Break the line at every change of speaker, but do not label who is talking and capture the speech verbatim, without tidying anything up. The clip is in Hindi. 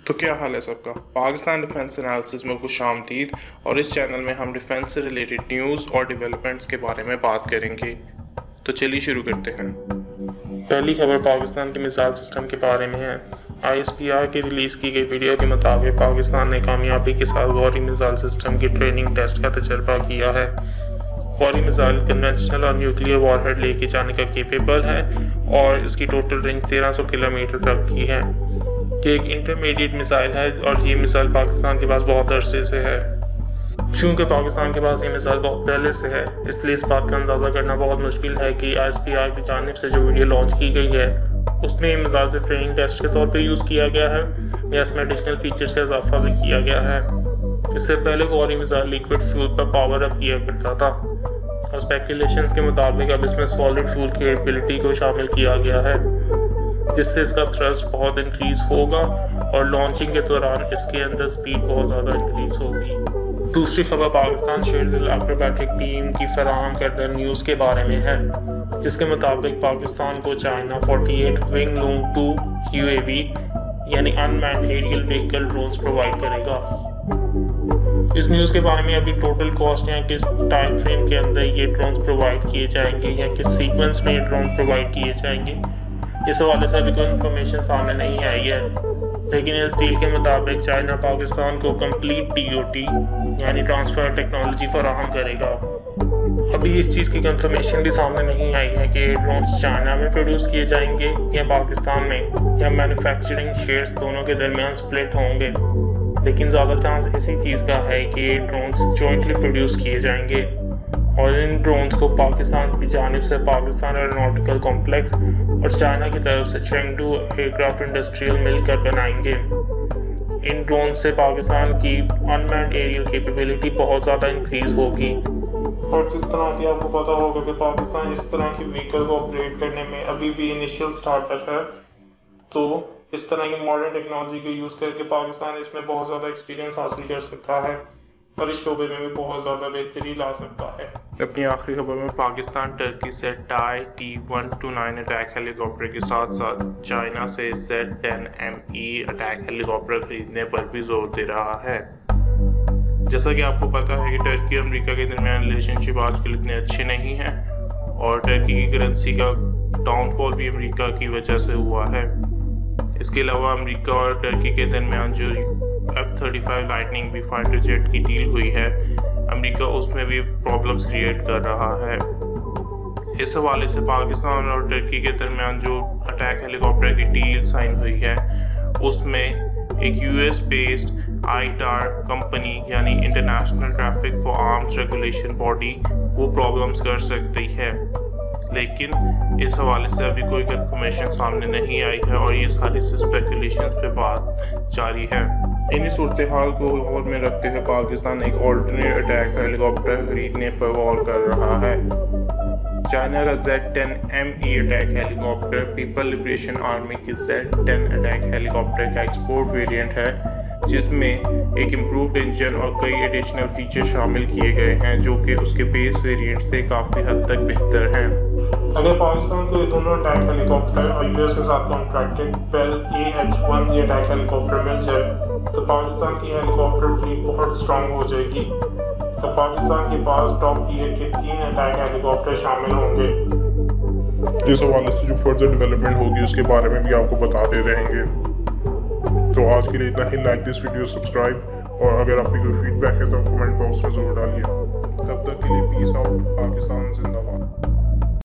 तो क्या हाल है सबका। पाकिस्तान डिफेंस एनालिसिस में खुश आमदीद। और इस चैनल में हम डिफेंस से रिलेटेड न्यूज़ और डेवलपमेंट्स के बारे में बात करेंगे। तो चलिए शुरू करते हैं। पहली खबर पाकिस्तान के मिसाइल सिस्टम के बारे में है। आई एस पी आर की रिलीज़ की गई वीडियो के मुताबिक पाकिस्तान ने कामयाबी के साथ गौरी मिसाइल सिस्टम की ट्रेनिंग टेस्ट का तजर्बा किया है। गौरी मिसाइल कन्वेंशनल और न्यूक्लियर वॉरहेड लेके जाने का केपेबल है और इसकी टोटल रेंज तेरह सौ किलोमीटर तक की है। ये एक इंटरमीडिएट मिसाइल है और ये मिसाइल पाकिस्तान के पास बहुत अरसे से है। चूँकि पाकिस्तान के पास ये मिसाइल बहुत पहले से है, इसलिए इस बात का अंदाज़ा करना बहुत मुश्किल है कि आई एस पी आर की जानिब से जो वीडियो लॉन्च की गई है उसमें ये मिसाइल से ट्रेनिंग टेस्ट के तौर पर यूज़ किया गया है या इसमें एडिशनल फीचर्स का इजाफा भी किया गया है। इससे पहले गौरी मिसाइल लिक्विड फ्यूल पर पावर अप किया करता था और स्पेकुलेशंस के मुताबिक अब इसमें सॉलिड फ्यूल की एबिलिटी को शामिल किया गया है, जिससे इसका थ्रस्ट बहुत इंक्रीज़ होगा और लॉन्चिंग के दौरान इसके अंदर स्पीड बहुत ज़्यादा इंक्रीज़ होगी। दूसरी खबर पाकिस्तान शेयर एक्रोबैटिक टीम की फराहम करदा न्यूज़ के बारे में है, जिसके मुताबिक पाकिस्तान को चाइना अड़तालीस Wing Loong two U A V यानी unmanned aerial vehicle drones provide करेगा। इस न्यूज़ के बारे में अभी टोटल कॉस्ट या किस टाइम फ्रेम के अंदर ये ड्रोन्स प्रोवाइड किए जाएंगे या किस सीक्वेंस में ये ड्रोन प्रोवाइड किए जाएंगे, इस हवाले से अभी कोई इन्फॉर्मेशन सामने नहीं आई है। लेकिन इस डील के मुताबिक चाइना पाकिस्तान को कंप्लीट टी ओ टी यानी ट्रांसफ़र टेक्नोलॉजी फराहम करेगा। अभी इस चीज़ की कंफर्मेशन भी सामने नहीं आई है कि ड्रोन्स चाइना में प्रोड्यूस किए जाएंगे या पाकिस्तान में, या मैन्युफैक्चरिंग शेयर्स दोनों के दरमियान स्प्लिट होंगे। लेकिन ज़्यादा चांस इसी चीज़ का है कि ये ड्रोन्स जॉइंटली प्रोड्यूस किए जाएंगे और इन ड्रोन्स को पाकिस्तान की जानिब से पाकिस्तान एरोनॉटिकल कॉम्प्लेक्स और चाइना की तरफ से चेंगडू एयरक्राफ्ट इंडस्ट्रियल मिलकर बनाएंगे। इन ड्रोन से पाकिस्तान की अनमैन्ड एरियल कैपेबिलिटी बहुत ज़्यादा इंक्रीज़ होगी। और जिस तरह की आपको पता होगा कि पाकिस्तान इस तरह की व्हीकल को ऑपरेट करने में अभी भी इनिशियल स्टार्टर है, तो इस तरह की मॉडर्न टेक्नोलॉजी को यूज़ करके पाकिस्तान इसमें बहुत ज़्यादा एक्सपीरियंस हासिल कर सकता है और इस शोबे में भी बहुत ज़्यादा बेहतरी ला सकता है। अपनी आखिरी खबर में पाकिस्तान टर्की से टाई T one two nine attack helicopter के साथ साथ चाइना से Z ten M E attack helicopter खरीदने पर भी जोर दे रहा है। जैसा कि आपको पता है कि टर्की और अमेरिका के दरमियान रिलेशनशिप आजकल इतने अच्छे नहीं हैं और टर्की की करेंसी का डाउनफॉल भी अमेरिका की वजह से हुआ है। इसके अलावा अमेरिका और टर्की के दरमियान जो F thirty five lightning B fighter jet की डील हुई है, अमेरिका उसमें भी प्रॉब्लम्स क्रिएट कर रहा है। इस हवाले से पाकिस्तान और टर्की के दरमियान जो अटैक हेलीकॉप्टर की डील साइन हुई है उसमें एक US based ITAR company यानी international traffic for arms regulation body वो प्रॉब्लम्स कर सकती है। लेकिन इस हवाले से अभी कोई कंफर्मेशन सामने नहीं आई है और ये सारी स्पेकुलेशंस पे बात जारी है। इन्हीं सूरत हाल को गौर में रखते हुए पाकिस्तान एक ऑल्टरनेट अटैक हेलीकॉप्टर खरीदने पर गौर कर रहा है। चाइना का Z ten M E attack helicopter people liberation army की जेड टेन अटैक हेलीकॉप्टर का एक्सपोर्ट वेरिएंट है, जिसमें एक इम्प्रूव्ड इंजन और कई एडिशनल फीचर शामिल किए गए हैं जो कि उसके बेस वेरिएंट से काफ़ी हद तक बेहतर हैं। अगर पाकिस्तान को ये दोनों अटैक हेलीकॉप्टर और यूएस के साथ contracted Bell A H one G attack helicopter मिल जाए तो पाकिस्तान की हेलीकॉप्टर फ्लीट बहुत स्ट्रांग हो जाएगी। तो पाकिस्तान के पास टॉप टियर के तीन अटैक हेलीकॉप्टर शामिल होंगे।
इस हवाले से जो फर्दर डेवलपमेंट होगी उसके बारे में भी आपको बताते रहेंगे। तो आज के लिए इतना ही। लाइक दिस वीडियो, सब्सक्राइब, और अगर आपकी कोई फीडबैक है तो कमेंट बॉक्स में ज़रूर डालिए। तब तक के लिए पीस आउट। पाकिस्तान जिंदाबाद।